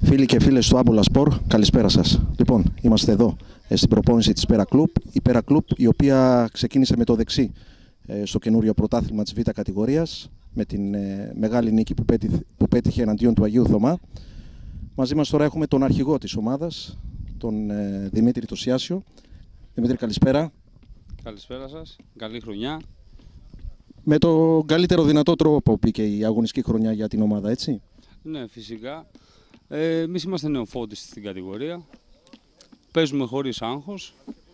Φίλοι και φίλες του Άμπολα Σπορ, καλησπέρα σας. Λοιπόν, είμαστε εδώ στην προπόνηση της Πέρα Κλουμπ. Η Πέρα Κλουμπ, η οποία ξεκίνησε με το δεξί στο καινούριο πρωτάθλημα της Β' κατηγορίας, με την μεγάλη νίκη που πέτυχε εναντίον του Αγίου Θωμά. Μαζί μας τώρα έχουμε τον αρχηγό της ομάδας, τον Δημήτρη Τοσιάσιο. Δημήτρη, καλησπέρα. Καλησπέρα σας. Καλή χρονιά. Με το καλύτερο δυνατό τρόπο πήγε η αγωνιστική χρονιά για την ομάδα, έτσι. Ναι, φυσικά. Εμείς είμαστε νεοφώτιστοι στην κατηγορία. Παίζουμε χωρίς άγχος.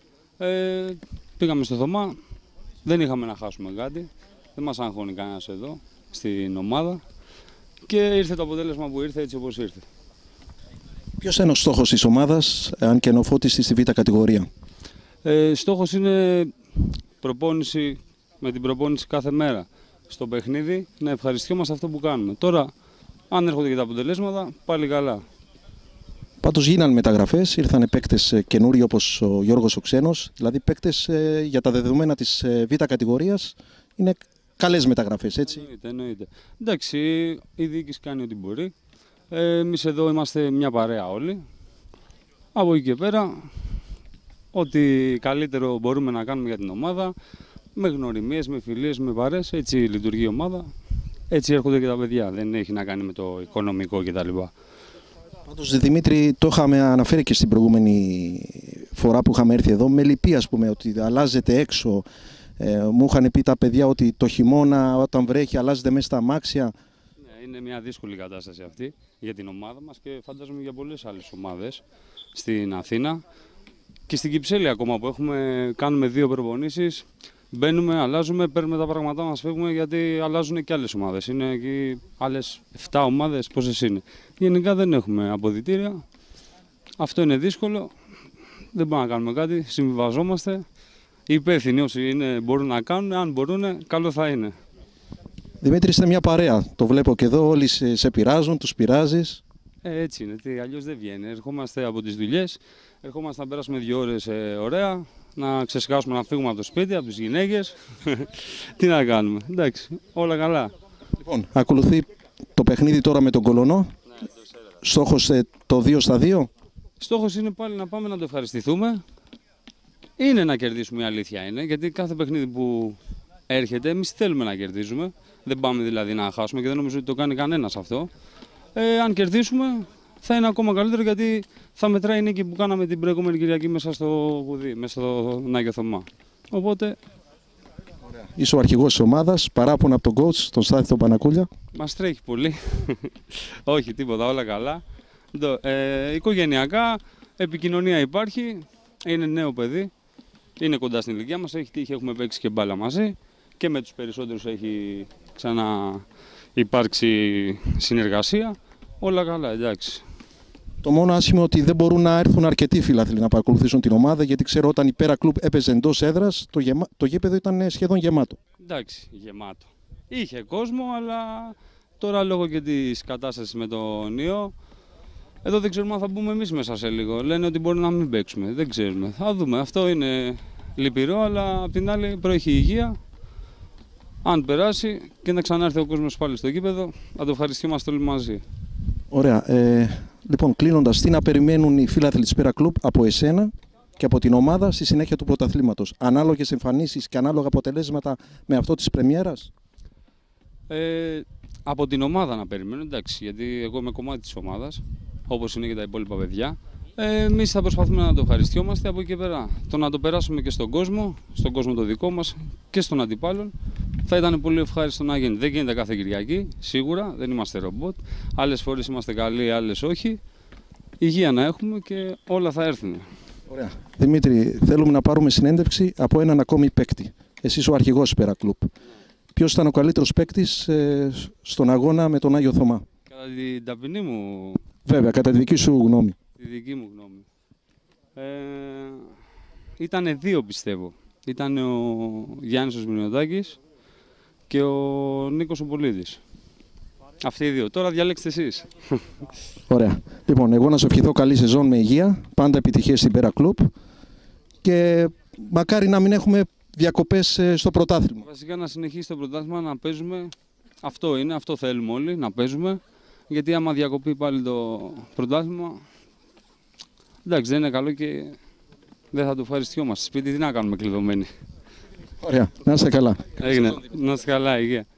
Πήγαμε στο Θωμά. Δεν είχαμε να χάσουμε κάτι. Δεν μας αγχώνει κανένας εδώ στην ομάδα. Και ήρθε το αποτέλεσμα που ήρθε, έτσι όπως ήρθε. Ποιος είναι ο στόχος της ομάδας, αν και νεοφώτιστη στη Β' κατηγορία? Στόχος είναι προπόνηση, με την προπόνηση κάθε μέρα στο παιχνίδι, να ευχαριστιόμαστε αυτό που κάνουμε. Τώρα, αν έρχονται και τα αποτελέσματα, πάλι καλά. Πάντως γίνανε μεταγραφές, ήρθαν παίκτες καινούριοι όπως ο Γιώργος ο Ξένος, δηλαδή παίκτες για τα δεδομένα της Β' κατηγορίας είναι καλές μεταγραφές, έτσι. Εννοείται. Εντάξει, η διοίκηση κάνει ό,τι μπορεί. Εμείς εδώ είμαστε μια παρέα όλοι. Από εκεί και πέρα, ό,τι καλύτερο μπορούμε να κάνουμε για την ομάδα, με γνωριμίες, με φιλίες, με παρέες, έτσι λειτουργεί η ομάδα. Έτσι έρχονται και τα παιδιά, δεν έχει να κάνει με το οικονομικό κτλ. Πάντως, Δημήτρη, το είχαμε αναφέρει και στην προηγούμενη φορά που είχαμε έρθει εδώ, με λυπή, ας πούμε, ότι αλλάζετε έξω. Μου είχαν πει τα παιδιά ότι το χειμώνα όταν βρέχει αλλάζετε μέσα στα αμάξια. Ναι, είναι μια δύσκολη κατάσταση αυτή για την ομάδα μας και φαντάζομαι για πολλές άλλες ομάδες στην Αθήνα. Και στην Κυψέλη ακόμα που κάνουμε 2 προπονήσεις. Μπαίνουμε, αλλάζουμε, παίρνουμε τα πράγματά μας, φεύγουμε γιατί αλλάζουν και άλλες ομάδες. Είναι εκεί άλλες 7 ομάδες, πόσες είναι. Γενικά δεν έχουμε αποδυτήρια. Αυτό είναι δύσκολο. Δεν μπορούμε να κάνουμε κάτι. Συμβιβαζόμαστε. Οι υπεύθυνοι όσοι μπορούν να κάνουν, αν μπορούν, καλό θα είναι. Δημήτρη, είστε μια παρέα. Το βλέπω και εδώ. Όλοι σε πειράζουν, τους πειράζεις. Έτσι είναι. Αλλιώς δεν βγαίνει. Ερχόμαστε από τις δουλειές. Ερχόμαστε να περάσουμε 2 ώρες ωραία. Να ξεσκάσουμε, να φύγουμε από το σπίτι, από τις γυναίκες. Τι να κάνουμε. Εντάξει, όλα καλά. Λοιπόν, ακολουθεί το παιχνίδι τώρα με τον Κολονό. Ναι, στόχος το 2-2. Στόχος είναι πάλι να πάμε να το ευχαριστηθούμε. Είναι να κερδίσουμε, η αλήθεια είναι. Γιατί κάθε παιχνίδι που έρχεται, εμείς θέλουμε να κερδίζουμε. Δεν πάμε δηλαδή να χάσουμε και δεν νομίζω ότι το κάνει κανένας αυτό. Αν κερδίσουμε, θα είναι ακόμα καλύτερο γιατί θα μετράει η νίκη που κάναμε την προηγούμενη Κυριακή μέσα στο Γουδί, μέσα στον Άγιο Θωμά. Οπότε. Ωραία. Είσαι ο αρχηγός της ομάδας, παράπονα από τον coach, τον Στάθη τον Πανακούλια. Μας τρέχει πολύ. Όχι, τίποτα, όλα καλά. Οικογενειακά, επικοινωνία υπάρχει. Είναι νέο παιδί. Είναι κοντά στην ηλικία μας. Έχει τύχει, έχουμε παίξει και μπάλα μαζί. Και με τους περισσότερους έχει υπάρξει συνεργασία. Όλα καλά, εντάξει. Το μόνο άσχημο ότι δεν μπορούν να έρθουν αρκετοί φιλάθλοι να παρακολουθήσουν την ομάδα, γιατί ξέρω όταν η Πέρα Κλουμπ έπαιζε εντός έδρας, το γήπεδο ήταν σχεδόν γεμάτο. Εντάξει, γεμάτο. Είχε κόσμο, αλλά τώρα λόγω και της κατάστασης με τον ιό, εδώ δεν ξέρουμε αν θα μπούμε εμείς μέσα σε λίγο. Λένε ότι μπορεί να μην παίξουμε. Δεν ξέρουμε. Θα δούμε. Αυτό είναι λυπηρό, αλλά απ' την άλλη προέχει η υγεία. Αν περάσει και να ξανάρθει ο κόσμος πάλι στο γήπεδο, θα το ευχαριστούμαστε όλοι μαζί. Ωραία. Λοιπόν, κλείνοντας, τι να περιμένουν οι φίλαθλοι της Πέρα Κλουμπ από εσένα και από την ομάδα στη συνέχεια του πρωταθλήματος? Ανάλογες εμφανίσεις και ανάλογα αποτελέσματα με αυτό της πρεμιέρας? Από την ομάδα να περιμένω, εντάξει, γιατί εγώ είμαι κομμάτι της ομάδας, όπως είναι και τα υπόλοιπα παιδιά. Εμείς θα προσπαθούμε να το ευχαριστιόμαστε από εκεί και πέρα. Το να το περάσουμε και στον κόσμο το δικό μας και στον αντιπάλων. Θα ήταν πολύ ευχάριστο να γίνει. Δεν γίνεται κάθε Κυριακή, σίγουρα, δεν είμαστε ρομπότ. Άλλες φορές είμαστε καλοί, άλλες όχι. Υγεία να έχουμε και όλα θα έρθουν. Ωραία. Δημήτρη, θέλουμε να πάρουμε συνέντευξη από έναν ακόμη παίκτη. Εσύ είσαι ο αρχηγός της Πέρα Κλουμπ. Ποιος ήταν ο καλύτερος παίκτης στον αγώνα με τον Άγιο Θωμά? Κατά την ταπεινή μου. Βέβαια, κατά τη δική σου γνώμη. Τη δική μου γνώμη. Ήτανε 2 πιστεύω. Ήταν ο Γιάννης ο Σμυρνιωτάκης και ο Νίκος ο Πολίδης. Αυτοί οι 2. Τώρα διαλέξτε εσείς. Ωραία. Λοιπόν, εγώ να σου ευχηθώ καλή σεζόν με υγεία. Πάντα επιτυχίες στην Πέρα Κλουμπ. Και μακάρι να μην έχουμε διακοπές στο πρωτάθλημα. Βασικά να συνεχίσει το πρωτάθλημα, να παίζουμε. Αυτό είναι, αυτό θέλουμε όλοι, να παίζουμε. γιατί άμα διακοπεί πάλι το πρωτάθλημα, εντάξει, δεν είναι καλό και δεν θα το ευχαριστιόμαστε. Σπίτι τι να κάνουμε κλειδωμένοι. Ωραία. Να είστε καλά. Έγινε. Να είστε καλά, υγεία.